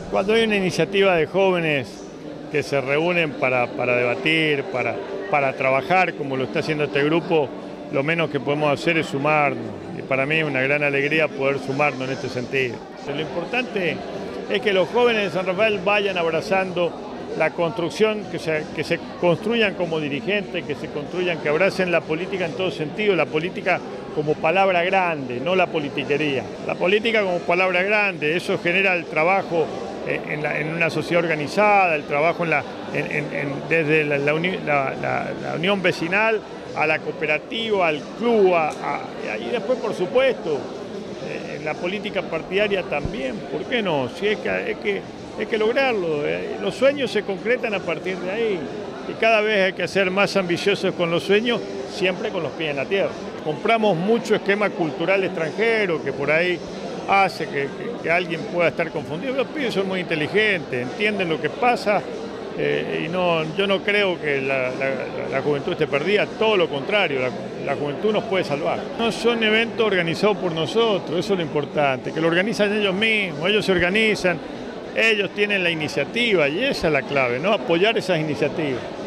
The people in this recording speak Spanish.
Cuando hay una iniciativa de jóvenes que se reúnen para debatir, para trabajar, como lo está haciendo este grupo, lo menos que podemos hacer es sumarnos. Y para mí es una gran alegría poder sumarnos en este sentido. Lo importante es que los jóvenes de San Rafael vayan abrazando la construcción, que se construyan como dirigentes, que se construyan, que abracen la política en todo sentido, la política como palabra grande, no la politiquería. La política como palabra grande, eso genera el trabajo en una sociedad organizada, el trabajo desde la unión vecinal a la cooperativa, al club, y después, por supuesto, en la política partidaria también. ¿Por qué no? Si hay que lograrlo. Los sueños se concretan a partir de ahí. Y cada vez hay que ser más ambiciosos con los sueños, siempre con los pies en la tierra. Compramos mucho esquema cultural extranjero que por ahí hace que alguien pueda estar confundido. Los pibes son muy inteligentes, entienden lo que pasa yo no creo que la juventud esté perdida, todo lo contrario, la juventud nos puede salvar. No son eventos organizados por nosotros, eso es lo importante, que lo organizan ellos mismos, ellos se organizan, ellos tienen la iniciativa y esa es la clave, ¿no? Apoyar esas iniciativas.